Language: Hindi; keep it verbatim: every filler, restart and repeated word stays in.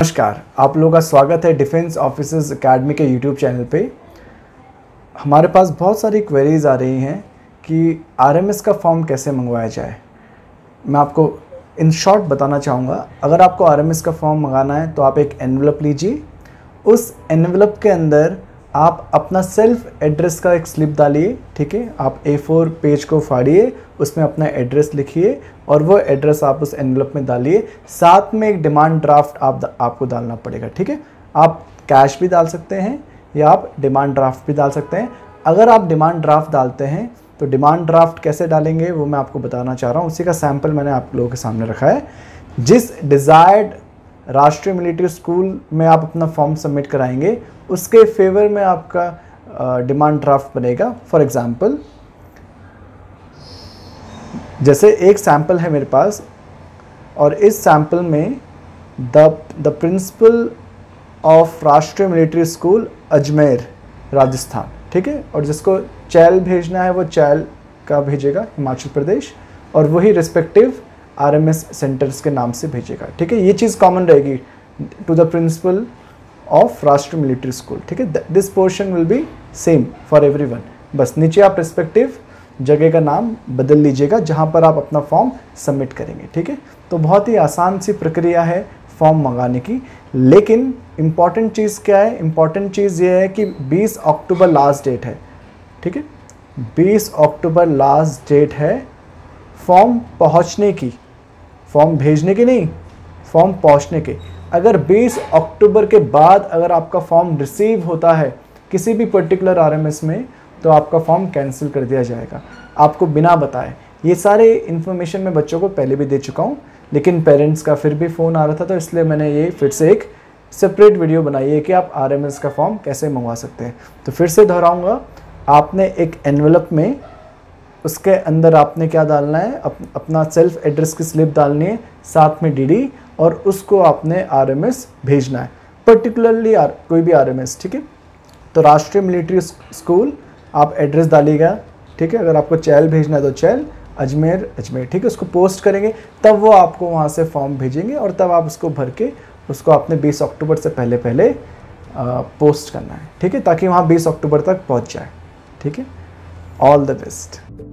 नमस्कार, आप लोगों का स्वागत है डिफेंस ऑफिसर्स एकेडमी के यूट्यूब चैनल पे। हमारे पास बहुत सारी क्वेरीज आ रही हैं कि आरएमएस का फॉर्म कैसे मंगवाया जाए। मैं आपको इन शॉर्ट बताना चाहूँगा। अगर आपको आरएमएस का फॉर्म मंगाना है तो आप एक एनवेलप लीजिए। उस एनवेलप के अंदर आप अपना सेल्फ एड्रेस का एक स्लिप डालिए, ठीक है। आप ए फोर पेज को फाड़िए, उसमें अपना एड्रेस लिखिए और वो एड्रेस आप उस एनवेलप में डालिए। साथ में एक डिमांड ड्राफ्ट आप आपको डालना पड़ेगा, ठीक है। आप कैश भी डाल सकते हैं या आप डिमांड ड्राफ्ट भी डाल सकते हैं। अगर आप डिमांड ड्राफ्ट डालते हैं तो डिमांड ड्राफ्ट कैसे डालेंगे वो मैं आपको बताना चाह रहा हूँ। उसी का सैम्पल मैंने आप लोगों के सामने रखा है। जिस डिज़ायर्ड राष्ट्रीय मिलिट्री स्कूल में आप अपना फॉर्म सबमिट कराएंगे उसके फेवर में आपका डिमांड ड्राफ्ट बनेगा। फॉर एग्जांपल, जैसे एक सैम्पल है मेरे पास और इस सैम्पल में the the principal of Rashtriya military school Ajmer Rajasthan, ठीक है। और जिसको चैल भेजना है वो चैल का भेजेगा, हिमाचल प्रदेश, और वही रिस्पेक्टिव आरएमएस सेंटर्स के नाम से भेजेगा, ठीक है। ये चीज़ कॉमन रहेगी to the principal of Rashtriya military school, ठीक है। This portion will be same for everyone. बस नीचे आप रिस्पेक्टिव जगह का नाम बदल लीजिएगा जहाँ पर आप अपना फॉर्म सबमिट करेंगे, ठीक है। तो बहुत ही आसान सी प्रक्रिया है फॉर्म मंगाने की। लेकिन इम्पॉर्टेंट चीज़ क्या है? इम्पॉर्टेंट चीज़ ये है कि बीस अक्टूबर लास्ट डेट है, ठीक है। बीस अक्टूबर लास्ट डेट है फॉर्म पहुंचने की, फॉर्म भेजने की नहीं, फॉर्म पहुंचने के। अगर बीस अक्टूबर के बाद अगर आपका फॉर्म रिसीव होता है किसी भी पर्टिकुलर आरएमएस में तो आपका फॉर्म कैंसिल कर दिया जाएगा, आपको बिना बताए। ये सारे इन्फॉर्मेशन मैं बच्चों को पहले भी दे चुका हूँ, लेकिन पेरेंट्स का फिर भी फ़ोन आ रहा था तो इसलिए मैंने ये फिर से एक सेपरेट वीडियो बनाई है कि आप आरएमएस का फॉर्म कैसे मंगवा सकते हैं। तो फिर से दोहराऊँगा, आपने एक एनवेलप में, उसके अंदर आपने क्या डालना है, अप, अपना सेल्फ एड्रेस की स्लिप डालनी है, साथ में डीडी, और उसको आपने आरएमएस भेजना है, पर्टिकुलरली आर, कोई भी आरएमएस, ठीक है। तो राष्ट्रीय मिलिट्री स्कूल आप एड्रेस डालिएगा, ठीक है। अगर आपको चैल भेजना है तो चैल, अजमेर अजमेर, ठीक है। उसको पोस्ट करेंगे तब वो आपको वहाँ से फॉर्म भेजेंगे और तब आप उसको भर के उसको आपने बीस अक्टूबर से पहले पहले आ, पोस्ट करना है, ठीक है, ताकि वहाँ बीस अक्टूबर तक पहुँच जाए, ठीक है। All the best.